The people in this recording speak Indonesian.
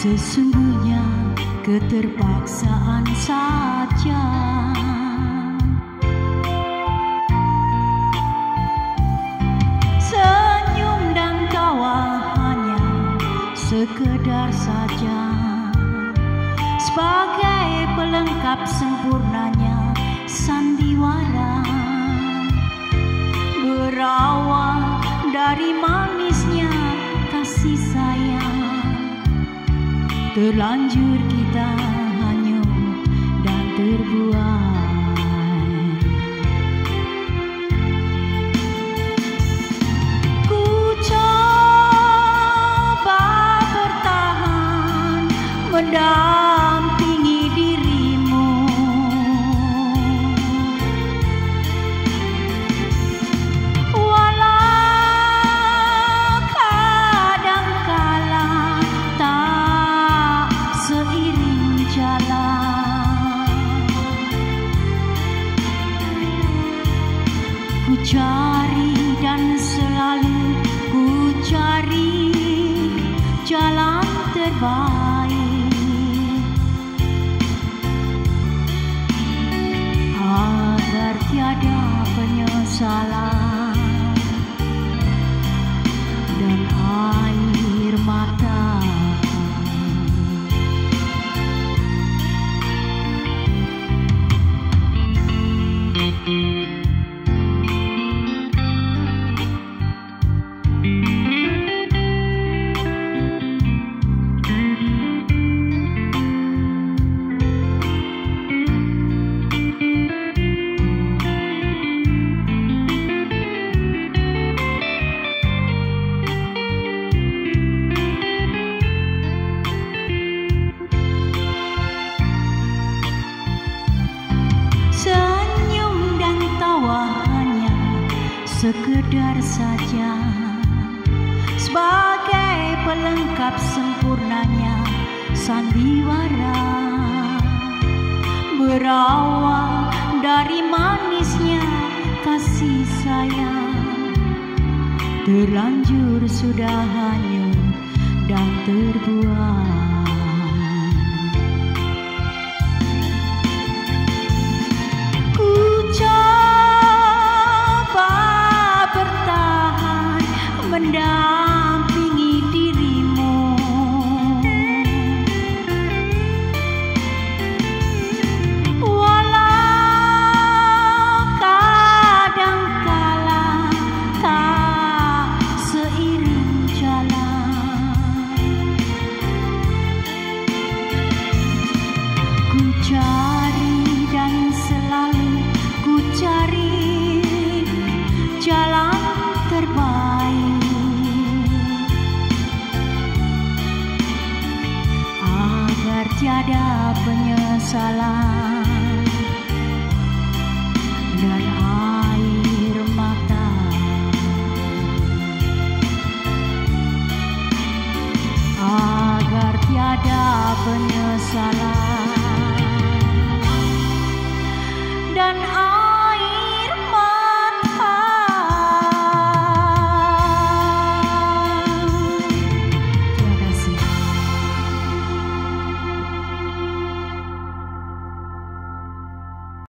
Sesungguhnya keterpaksaan saja. Senyum dan tawa hanya sekedar saja, sebagai pelengkap sempurnanya sandiwara. Berawal dari manisnya kasih sayang, terlanjur kita hanyut dan terbuai. Ku coba bertahan mendampingi dirimu, walau kadangkala tak seiring jalan. Ku cari dan selalu ku cari jalan terbaik, agar tiada penyesalan dan air mata. Senyum dan tawa hanya sekedar saja, sebagai pelengkap sempurnanya sandiwara. Berawal dari manisnya kasih sayang, terlanjur sudah hanyut dan terbuai. Mendampingi dirimu, walau kadangkala tak seiring jalan. Ku cari dan selalu ku cari jalan terbaik, agar tiada penyesalan